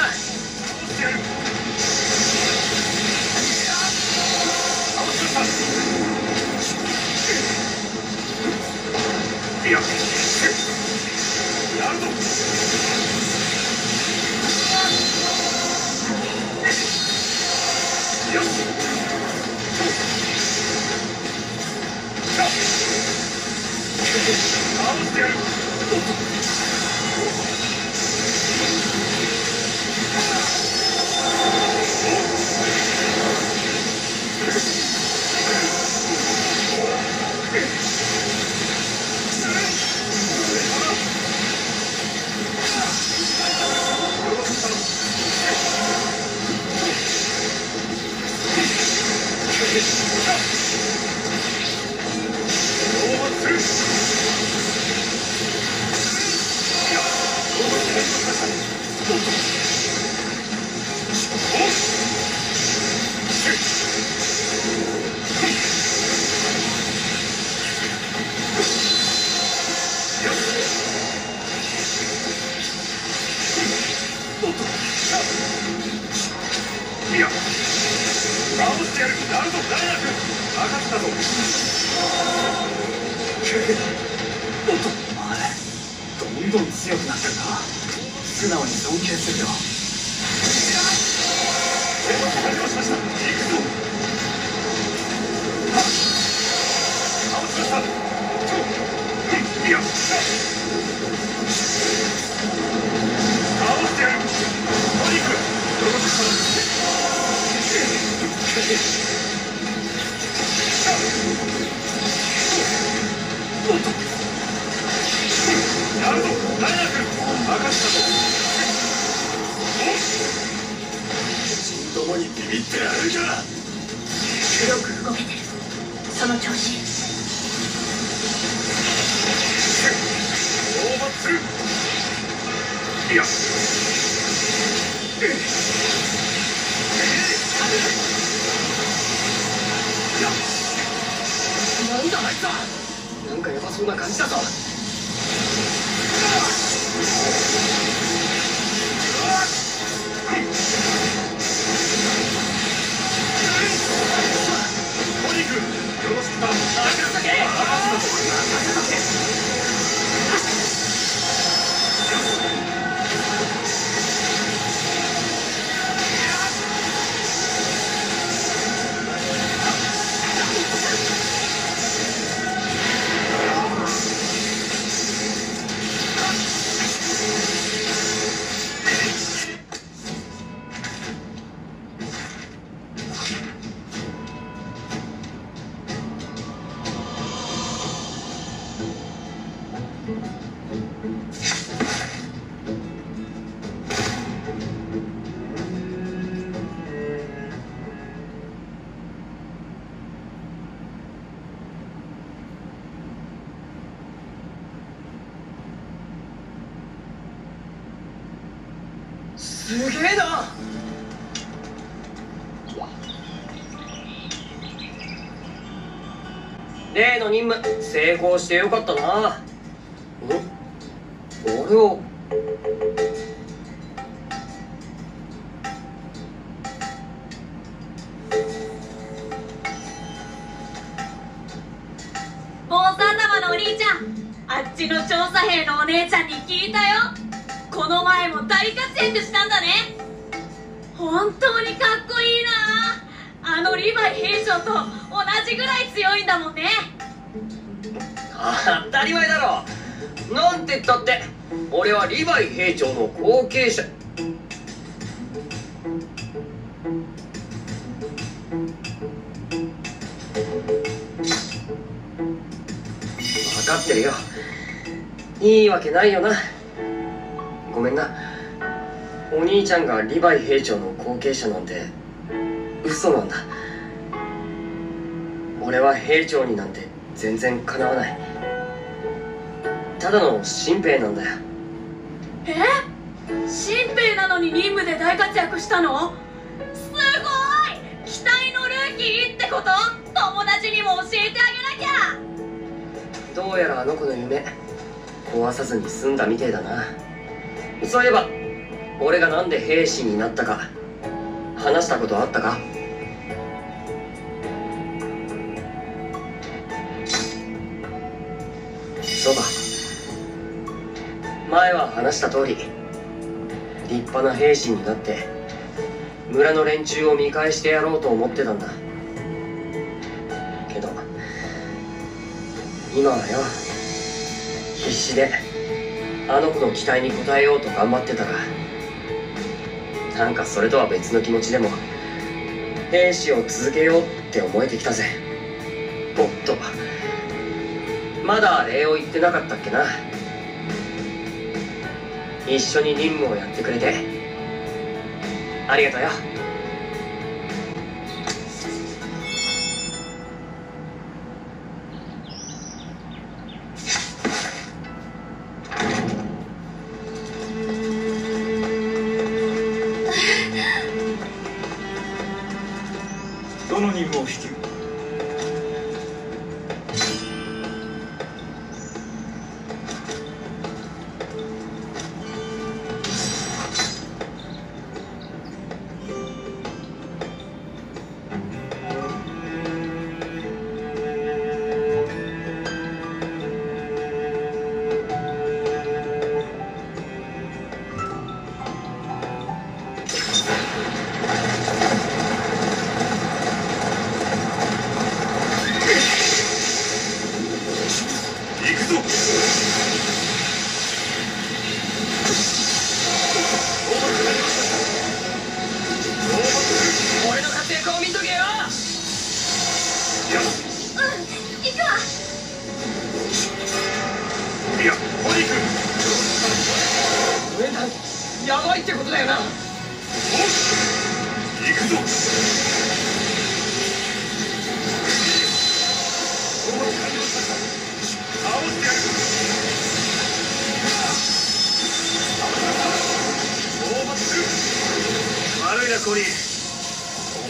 いや、やるぞ。よし。倒してやる。いや、倒してやる。なるぞ、誰なく任せたぞ。おっと、お前どんどん強くなってるな。素直に尊敬するよ。完了しました。行くぞ。倒しました。いや、倒してやる。トリック、よろしく頼む。 やるぞ大学任せたぞ。人どもにビビってやるか。 よく動けてる。その調子。 討伐する。いやなんだあいつは。なんかヤバそうな感じだぞ。 トニー君よろしく頼む。任せたぞ。 すげえな。例の任務成功してよかったな。ん？俺を王さん様のお兄ちゃん、あっちの調査兵のお姉ちゃんに聞いたよ。この前も大活躍したんだね。本当にかっこいいな。あのリヴァイ兵長と同じぐらい強いんだもんね。 当たり前だろ。なんて言ったって俺はリヴァイ兵長の後継者。分かってるよ。いいわけないよな。ごめんな。お兄ちゃんがリヴァイ兵長の後継者なんて嘘なんだ。俺は兵長になんて全然かなわない。ただの新兵なんだよ。 え？新兵なのに任務で大活躍したの？すごい！期待のルーキーってこと？友達にも教えてあげなきゃ。 どうやらあの子の夢壊さずに済んだみてえだな。そういえば俺がなんで兵士になったか話したことあったか？そうだ。前は話した通り立派な兵士になって村の連中を見返してやろうと思ってたんだけど、今はよ必死であの子の期待に応えようと頑張ってたら、なんかそれとは別の気持ちでも兵士を続けようって思えてきたぜ。おっと、まだ礼を言ってなかったっけな。一緒に任務をやってくれてありがとうよ。 どの任務を引き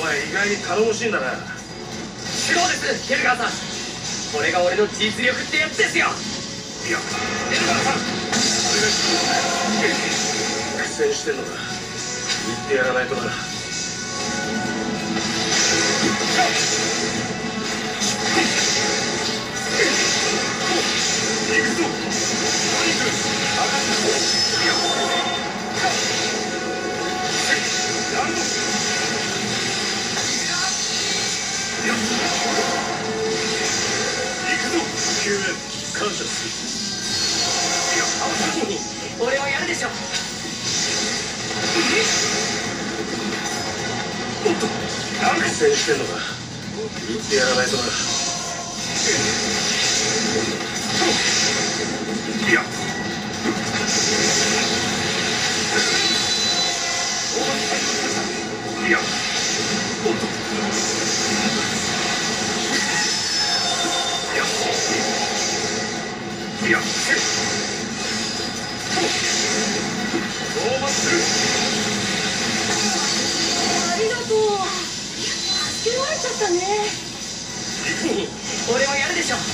前意外に頼もしいんだな。 そうですヘルガーさん、これが俺の実力ってやつですよ。 いや、ヘルガーさん、お願いします。苦戦してんのか。言ってやらないとな。行くぞ、トニック。やるぞ。行くぞ、救援感謝する。いや、 俺はやるでしょ。 おっと、苦戦してんのか。言ってやらないとな。いや、いや、おっと、いや、いや、オーバーする。 ありがとう。助けられちゃったね。 俺はやるでしょ。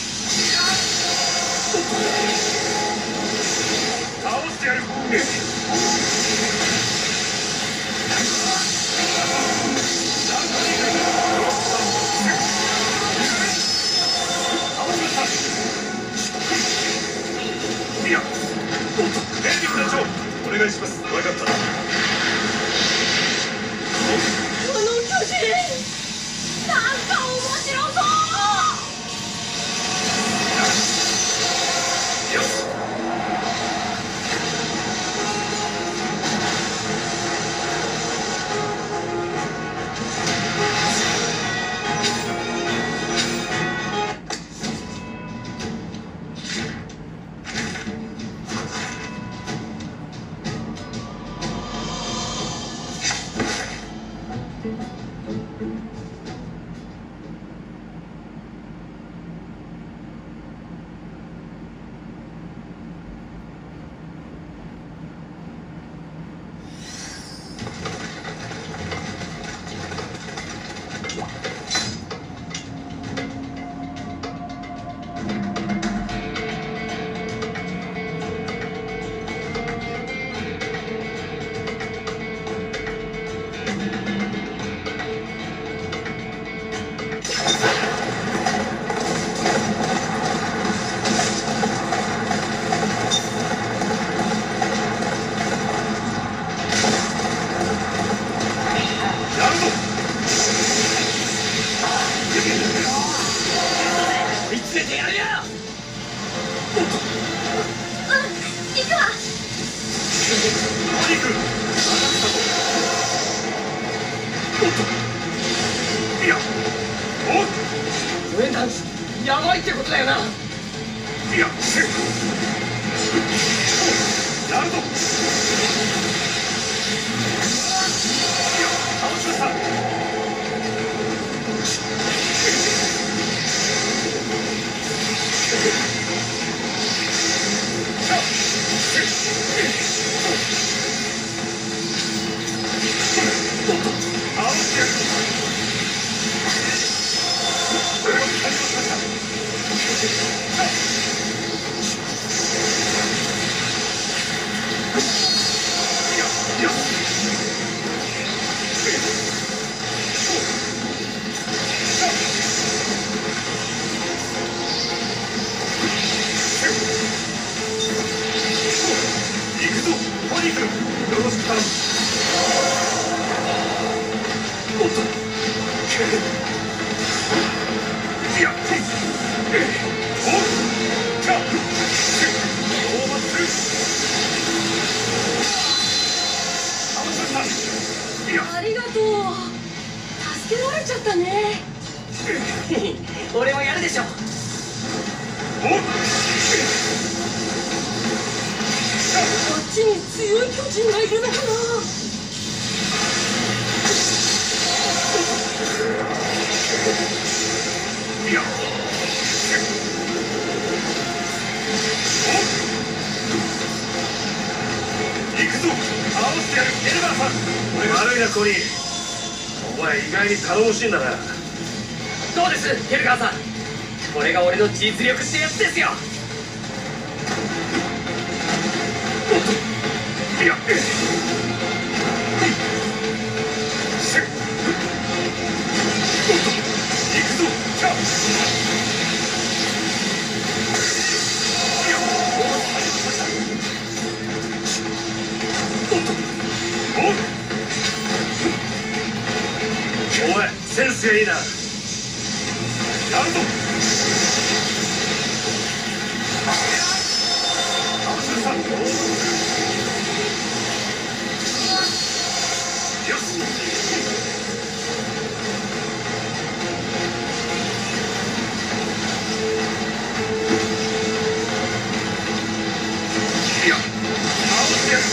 倒してやる。いや、おっと、エンディング団長、お願いします。分かった。 この巨人、なんか面白そう。 よし。 やばいってことだよな。 いや、やるぞ。いや、倒しました。おっと、倒してやる。行くぞ、トニック。よろしく頼む。おっと、いや、おっ、じゃあ、オーバーする。倒しました。いや、 ありがとう。助けられちゃったね。 俺はやるでしょ。 おっ、 こっちに強い巨人がいるのかな。 いや、行くぞ、倒してやる。エルバーさん、悪いなコニー。お前は意外に頼もしいんだな。 どうですヘルガーさん、これが俺の実力ってやつですよ。 いや、せっ、おっと、行くぞ、キャッ。いや、おっと、おっ、お前センスがいいな。やるぞ。アブスさん、よし。いや、倒してやる。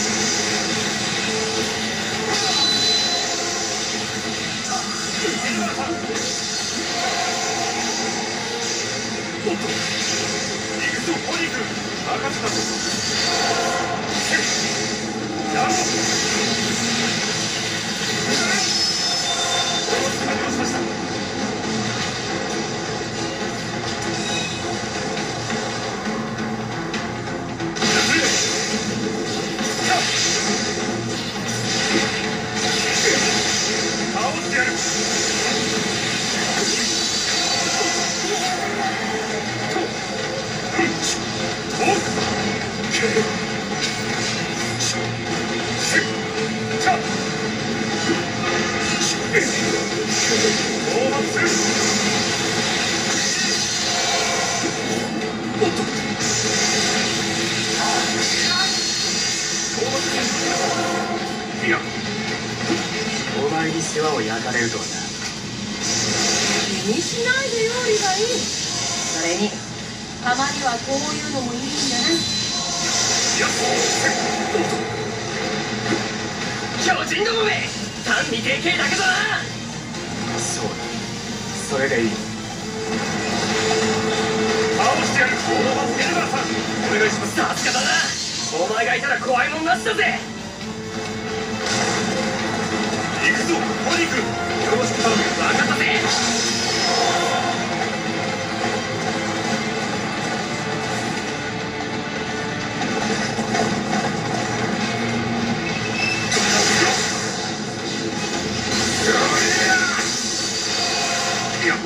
おっと、行くぞポニー君、任せたぞ。やるぞ。完了しました。倒してやる。おっ、いや、 お前に世話を焼かれるとはな。 気にしないでよりがいい。それにたまにはこういうのもいいんじゃない。 いや、 巨人どもめ、単にでけえだけだな。 そうだ、それでいい。 倒してやる。オーバーヘルガーさん、お願いします。 さすがだな、お前がいたら怖いもんなしだぜ。 行くぞポニー君、よろしく頼む。 分かったぜ。 いや、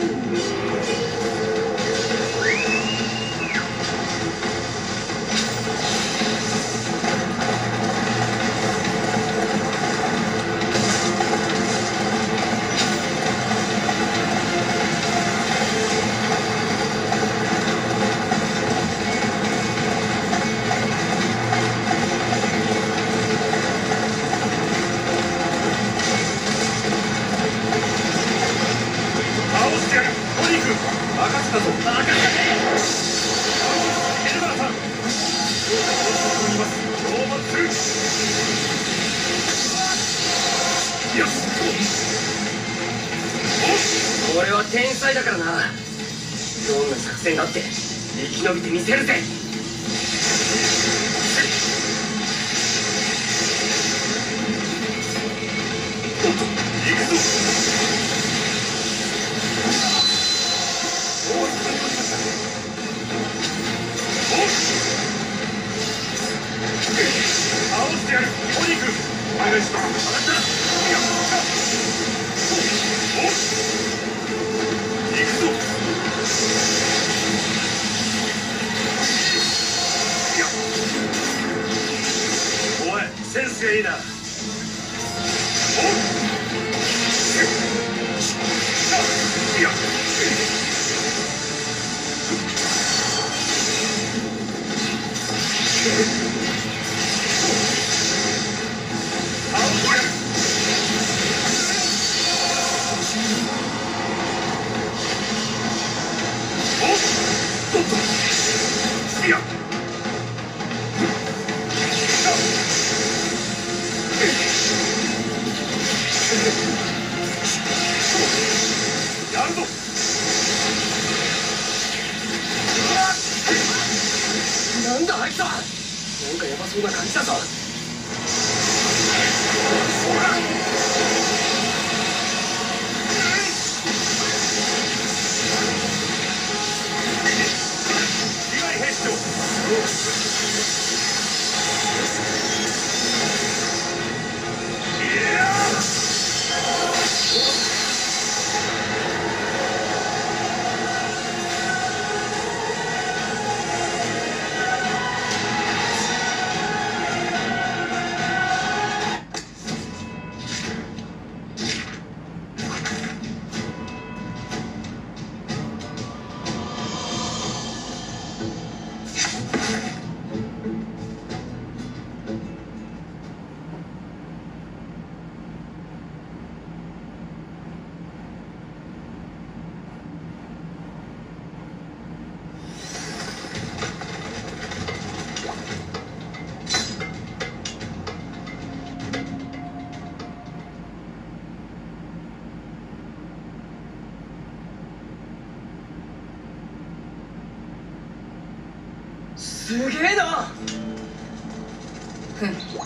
倒してやる。ポニー君、任せたぞ。 分かったぜ。 ヘルガーさん、よろしく頼みます。挑発する。よし。 俺は天才だからな。どんな作戦だって生き延びてみせるぜ。 おっと、行くぞ。おー、完了しました。おっ、倒してやる。ポニー君、お願いします。分かった。いや、おっ、行くぞ。いや、お前センスがいいな。おっ、いや、倒してやる。おっとっと、いや、やるぞ。 なんだあいつは。なんかヤバそうな感じだぞ。 ほら、 すげえな。 ふん